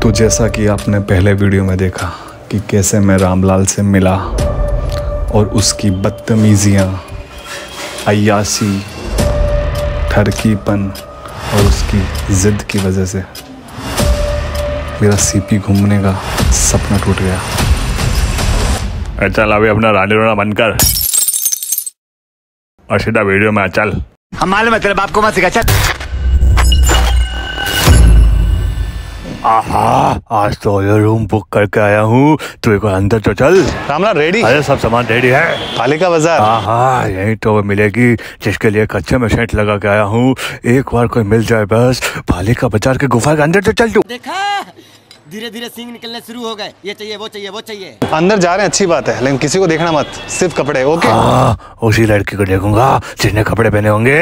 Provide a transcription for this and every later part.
तो जैसा कि आपने पहले वीडियो में देखा कि कैसे मैं रामलाल से मिला और उसकी बदतमीज़ियाँ, अय्यासी, ठरकीपन और उसकी ज़िद की वजह से मेरा सीपी घूमने का सपना टूट गया। चल अभी अपना रानी रोना बंद कर और सीधा वीडियो में चल। हम मालूम है तेरे बाप को मत सिखा। चल आज तो ये रूम बुक करके आया हूँ, तू एक बार अंदर तो चल। रामलाल रेडी? अरे सब सामान रेडी है। पालिका बाजार? हाँ यही तो मिलेगी जिसके लिए कच्चे में सेंट लगा के आया हूँ। एक बार कोई मिल जाए बस। पालिका बाजार के गुफा के अंदर तो चल। तू देखा धीरे धीरे सींग निकलने शुरू हो गए। ये चाहिए वो चाहिए वो चाहिए। अंदर जा रहे हैं, अच्छी बात है, लेकिन किसी को देखना मत, सिर्फ कपड़े। ओके? हाँ उसी लड़की को देखूंगा जिसने कपड़े पहने होंगे।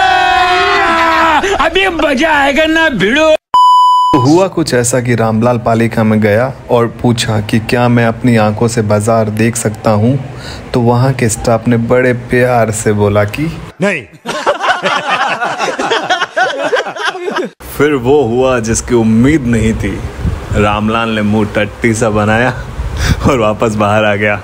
अभी मजा आएगा ना भिड़ो। हुआ कुछ ऐसा कि रामलाल पालिका में गया और पूछा कि क्या मैं अपनी आंखों से बाजार देख सकता हूँ, तो वहाँ के स्टाफ ने बड़े प्यार से बोला कि नहीं। फिर वो हुआ जिसकी उम्मीद नहीं थी। रामलाल ने मुंह टट्टी सा बनाया और वापस बाहर आ गया।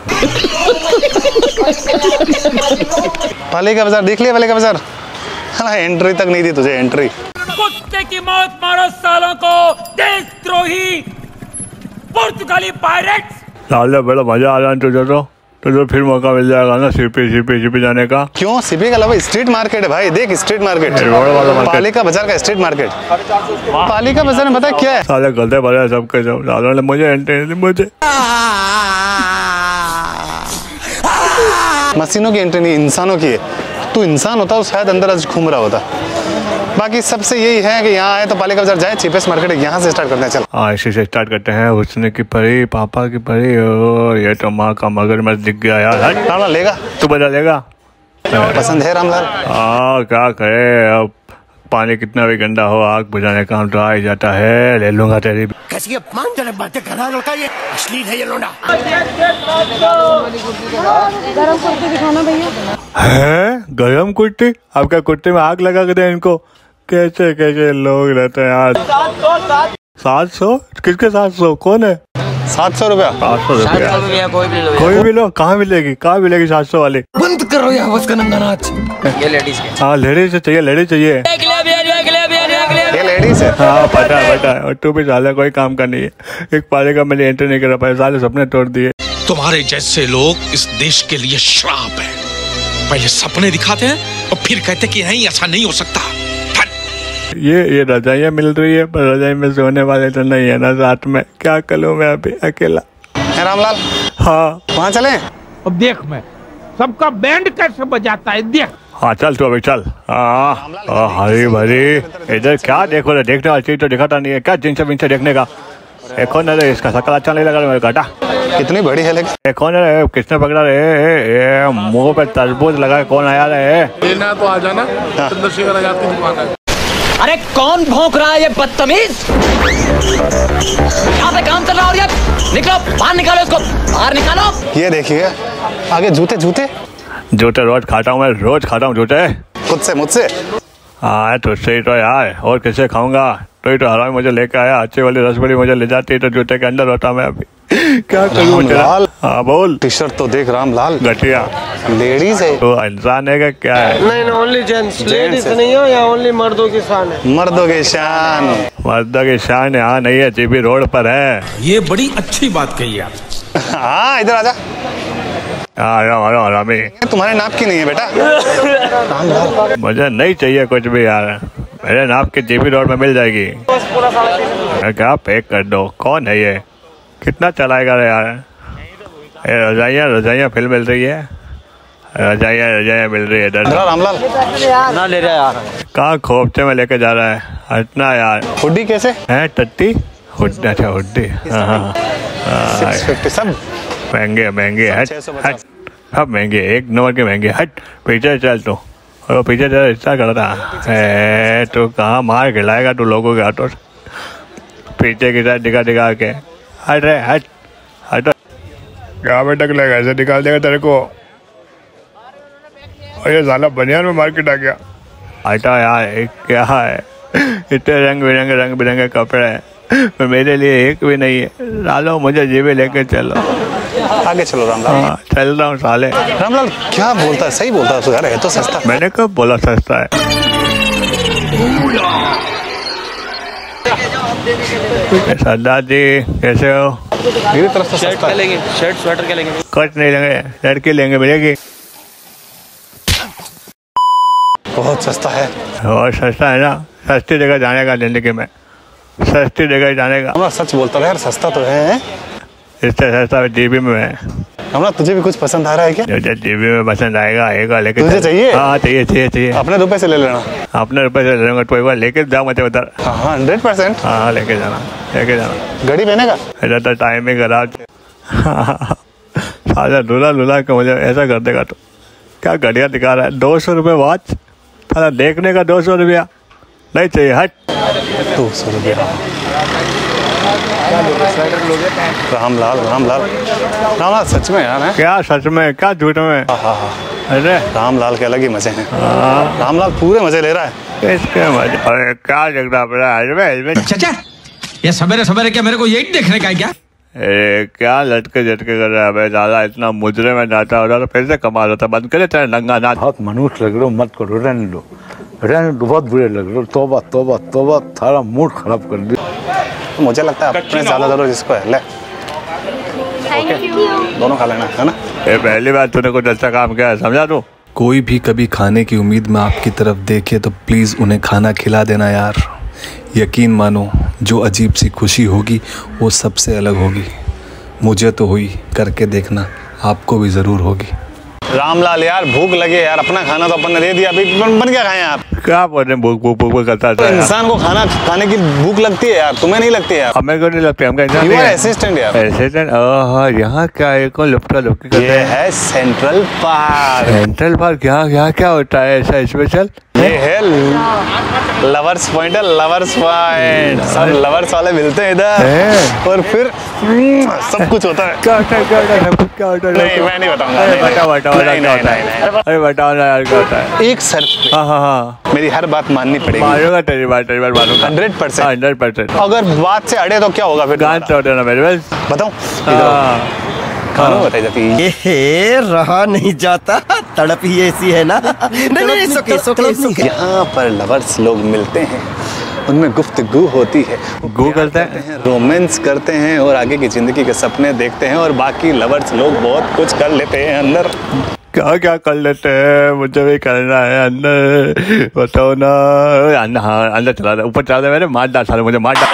पालिका बाजार देख लिया? पालिका बाजार एंट्री तक नहीं दी तुझे, एंट्री। कुत्ते की मौत मारो सालों को, देशद्रोही पुर्तगाली पायरेट्स। लाल बड़ा मजा आ रहा है तुझे फिर मौका मिल जाएगा ना सीपी जाने का। क्यों? सीपी का अलावा स्ट्रीट मार्केट है भाई, देख स्ट्रीट मार्केट। पालिका बाजार का स्ट्रीट मार्केट। पालिका बाजार में पता है क्या है? साले गलते भरे सबके सब। लालों ने मुझे एंट्री मुझे मशीनों की एंट्री नहीं, इंसानों की है। तू इंसान होता तो शायद अंदर आज घूम रहा होता। बाकी सबसे यही है कि यहाँ आए तो पालिका बाजार जाए, चीपेस्ट मार्केट है, यहाँ से स्टार्ट करते हैं। चल हाँ इसी से स्टार्ट करते हैं। हुस्न की परी, पापा की परी, ओ ये तो माँ का मगरमच्छ दिख गया यार। रामलाल लेगा? तू बजा लेगा? पसंद है रामलाल? हाँ क्या करे, अब पानी कितना भी गंदा हो आग बुझाने का काम तो आ ही जाता है। ले लूंगा तेरी। कैसी अपमानजनक बातें कर रहा है लड़का, ये अश्लील है ये लोंडा। गरम कुर्ती दिखाना भैया। है गरम कुर्ती? आपका कुर्ती में आग लगा के दे इनको। कैसे कैसे लोग रहते हैं यार। 700? किसके 700? कौन है? 700 रुपया? 700 रुपया कोई भी लो। कहाँ मिलेगी 700 वाली? बंद करो यार उसका नंगा नाच। ये लेडीज के। हाँ लेडीज चाहिए, लेडीज चाहिए। ये लेडीज है? हाँ पता है। और तू भी साले कोई काम का नहीं है। एक पालिका में एंट्री नहीं कर पाए, साले सपने तोड़ दिए। तुम्हारे जैसे लोग इस देश के लिए श्राप है। पहले सपने दिखाते हैं और फिर कहते कि नहीं ऐसा नहीं हो सकता। ये रजाइयाँ मिल रही है पर रजाई में सोने वाले तो नहीं है ना साथ में। क्या करूँ मैं अभी अकेला। है रामलाल? हाँ वहाँ चले? अब देख मैं सबका बैंड कैसे बजाता है, देख। हाँ चल तू अभी चल। हरी भरी इधर क्या देखो रे, देखने वाली चीज तो दिखाता नहीं है। क्या जिनसे विनसे देखने का। देखो ना रे, इसका शकल अच्छा नहीं लगा मेरे घाटा। कितनी बड़ी है लेकिन। देखो ना रे, किसने पकड़ा रे? मुंह पे तरबूज लगा कौन आया रे? ना तो आ जाना, चंद्रशेखर आजाद की दुकान है। अरे कौन भौंक रहा है ये बदतमीज? यहाँ पे काम चल रहा है। यार निकलो बाहर, निकालो इसको बाहर निकालो। ये देखिए आगे जूते रोज खाता हूँ मैं, रोज खाता हूँ जूते। खुद से? मुझसे? हाँ तुझसे ही तो यार, और किससे खाऊंगा? तो ही तो हरामी मुझे लेके आया, अच्छी वाली रसबड़ी मुझे ले जाती तो जूते के अंदर होता मैं अभी। क्या करूँ? हाँ बोल। टी शर्ट तो देख रामलाल, घटिया। लेडीज है तो इंसान है क्या है? नहीं ओनली जेंट्स, लेडीज नहीं हो या ओनली मर्दों की शान है? मर्दों की शान। मर्दों की शान यहाँ नहीं है, जीबी रोड पर है। ये बड़ी अच्छी बात कही आप। हाँ इधर आजा। हरामी तुम्हारे नाप की नहीं है बेटा। मुझे नहीं चाहिए कुछ भी यार, मेरे नाप की जीबी रोड में मिल जाएगी। क्या पैक कर दो। कौन है ये? कितना चलाएगा रे यार? रजाइयाँ फिल्म मिल रही है। रजाइयाँ मिल रही है। रामलाल ना ले रहा यार। कहाँ खोपचे में लेके जा रहा है? हटना यार। हुड्डी कैसे है? टट्टी हुड्डी? अच्छा हुड्डी। हाँ 650 सब महंगे। हट सब महंगे, एक नंबर के महंगे। हट पीछे चल तू। और पीछे चल, इतना कर रहा है तो कहाँ मार खिलाएगा तू लोगों के हाथों से? पीछे की साइड दिखा के। हट रे हट। क्या बेटक लेगा, ऐसे निकाल देगा तेरे को। और ये साला बनियान में मार्केट आ गया। हटा यार, क्या है इतने रंग बिरंगे कपड़े। पर मेरे लिए एक भी नहीं है। लालो मुझे जीवे लेके चलो। आगे चलो रामलाल। हाँ चल रहा हूँ साले। रामलाल क्या बोलता है, सही बोलता है यार, है तो सस्ता। मैंने कब बोला सस्ता है? सरदार जी कैसे हो? मेरी तरफ से सस्ता लेंगे, शर्ट स्वेटर क्या लेंगे? कुछ नहीं लेंगे, लड़की लेंगे, मिलेगी। बहुत सस्ता है। और सस्ता है ना, सस्ती जगह जाने का जिंदगी में, सस्ती जगह जाने का। हमरा सच बोलता है यार, सस्ता तो है। इससे सस्ता जीबी में है। हमरा तुझे भी कुछ पसंद आ रहा है क्या? जो जीबी में पसंद आएगा लेके तुझे चाहिए? हाँ चाहिए। अपने रुपए से ले लेना। अपने रुपए से ले लूंगा तो एक बार लेके जाओ मुझे उधर। हाँ 100%। हाँ लेके जाना। घड़ी पहनेगा? ऐसा तो टाइम ही खराब। सारा लूला के मुझे ऐसा कर देगा तो क्या घड़िया दिखा रहा है। 200 रुपये वॉच, सारा देखने का 200 रुपया नहीं चाहिए। हट 200 रुपया। रामलाल सच में यार है? क्या सच में, क्या झूठ में? अरे रामलाल के अलग ही मजे हैं। रामलाल पूरे मजे ले रहा है। इसके मजे। अरे क्या झगड़ा पड़ा है? चाचा ये सवेरे सवेरे क्या मेरे को यही देखने का है क्या? क्या लटके झटके कर रहा है भाई? दादा इतना मुजरे में जाता हो तो फिर से कमा रहा था। बंद करे तेरा नंगा नाच। बहुत मनुष्य लग रहे हो, मत करो, रहने दो, बहुत बुरे लग रहे हो। तौबा थारा मूड खराब कर दिया। मुझे लगता है अपने ज्यादा जरूर जिसको है ले। दोनों खा लेना है ना। ये पहली बार तूने कुछ अच्छा काम किया है, समझा तू? कोई भी कभी खाने की उम्मीद में आपकी तरफ देखे तो प्लीज़ उन्हें खाना खिला देना यार। यकीन मानो जो अजीब सी खुशी होगी वो सबसे अलग होगी। मुझे तो हुई, करके देखना, आपको भी ज़रूर होगी। रामलाल यार भूख लगे यार, अपना खाना तो अपन ने दे दिया, अभी बन क्या खाएं आप? क्या बोल रहे भूख करता तो इंसान को खाना खाने की भूख लगती है यार, तुम्हें नहीं लगती यार? हमें क्यों नहीं लगती? हम क्या असिस्टेंट यार? असिस्टेंट? यहाँ क्या है? कौन लुप्ता लुप्ती? ये है सेंट्रल पार्क। सेंट्रल पार्क क्या होता है ऐसा स्पेशल? ये है लवर्स पॉइंट है, लवर्स पॉइंट। सब लवर्स वाले मिलते हैं इधर और फिर सब कुछ होता है। क्या होता है? नहीं मैं नहीं बताऊंगा। अरे बताओ ना यार क्या होता है? एक शर्त। हाँ मेरी हर बात माननी पड़ेगी। मानूंगा तेरी बात मानूंगा 100%। अगर बात से अड़े तो क्या होगा फिर? गांठ तोड़ देना मेरे बस। बताऊं? बताई जाती है। ये रहा नहीं जाता, तड़प ही ऐसी है ना। नहीं, यहाँ पर लवर्स लोग मिलते हैं, उनमें गुफ्तगू होती है, गो करते हैं, रोमांस करते हैं और आगे की जिंदगी के सपने देखते हैं और बाकी लवर्स लोग बहुत कुछ कर लेते हैं अंदर। क्या कर लेते हैं? मुझे भी करना है अंदर, बताओ ना। अंदर चला दे, ऊपर चला दे मेरे, मार डाल साले मुझे, मार डाल।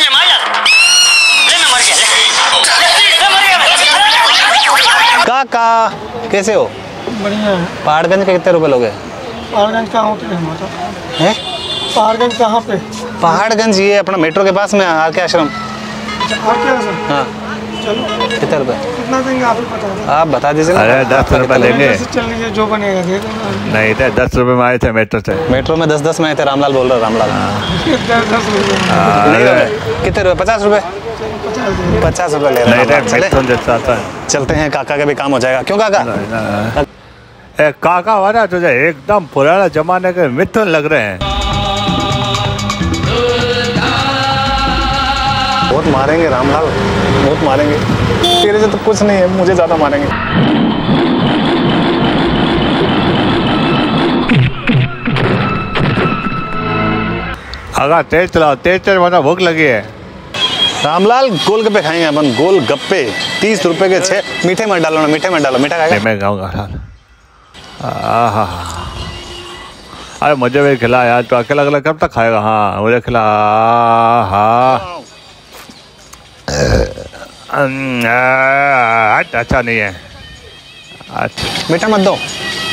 काका कैसे हो? बढ़िया है। पहाड़गंज के कितने रुपए लोगे? पहाड़गंज कहाँ होते हैं? पहाड़गंज कहाँ पे? पहाड़गंज ये अपना मेट्रो के पास में आर के आश्रम। हाँ चलो। कितने रुपए? कितना देंगे आप ही बता दो। आप बता दीजिए। अरे 10 रुपए लेंगे। चल लीजिए, जो बनेगा दे देना। नहीं थे 10 रुपए में आए थे मेट्रो से। मेट्रो में 10 में आए थे। रामलाल बोल रहा है। रामलाल 10 रुपये। कितने रुपए? 50 रुपए। 50 रुपए ले रहे हैं। चलते हैं, काका का भी काम हो जाएगा। क्यों काका? काका वाला तुझे एकदम पुराना जमाने के मिथुन लग रहे हैं। बहुत मारेंगे रामलाल, बहुत मारेंगे। तेरे से तो कुछ नहीं है, मुझे ज्यादा मारेंगे। अगर तेज चलाओ, तेज वरना भूख लगी है। रामलाल गोलगप्पे खाएंगे अपन, गोलगप्पे 30 रुपए के 6। मीठे में डालो ना, मीठे में डालो। मीठा खाएगा? मैं खाऊंगा। अरे मुझे भी खिला यार, तो अकेला कब तक खाएगा? हाँ मुझे खिला। अच्छा नहीं है। अच्छा मीठा मत दो।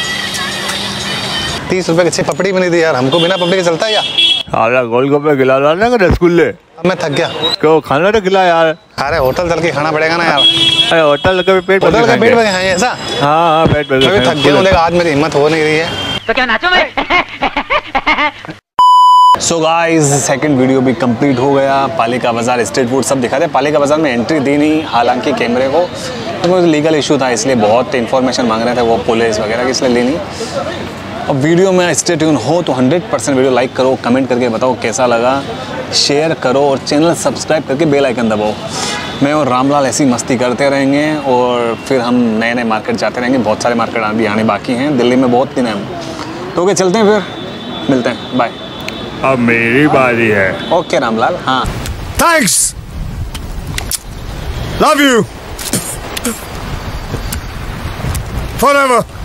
30 रुपए के 6 पपड़ी भी नहीं दी यार, हमको बिना पपड़ी के चलता है क्या? अरे गोलगप्पे खिला रहा रसगुल्ले। मैं थक गया। क्यों? खाना तो खिला यार। अरे होटल चल के खाना पड़ेगा ना यार। अरे होटल का भी पेट भर के पेट भर के खाएंगे ऐसा? हाँ पेट भर के। थक गया हूँ, आज मेरी हिम्मत हो नहीं रही है तो क्या नाचो मैं? सो गाइस सेकंड वीडियो भी कंप्लीट हो गया। पालिका बाजार स्ट्रीट फूड सब दिखा दे। पालिका बाजार में एंट्री दी नहीं, हालांकि कैमरे को तो लीगल इशू था, इसलिए बहुत इन्फॉर्मेशन मांग रहे थे वो पुलिस वगैरह की, इसलिए ली नहीं। अब वीडियो में स्टे ट्यून हो तो 100% वीडियो लाइक करो, कमेंट करके बताओ कैसा लगा। शेयर करो और चैनल सब्सक्राइब करके बेल आइकन दबाओ। मैं और रामलाल ऐसी मस्ती करते रहेंगे और फिर हम नए नए मार्केट जाते रहेंगे। बहुत सारे मार्केट अभी आने बाकी हैं, दिल्ली में बहुत दिन हैं। तो ओके, चलते हैं, फिर मिलते हैं, बाय। अब मेरी बारी है। ओके रामलाल। हाँ, थैंक्स, लव यू फॉरएवर।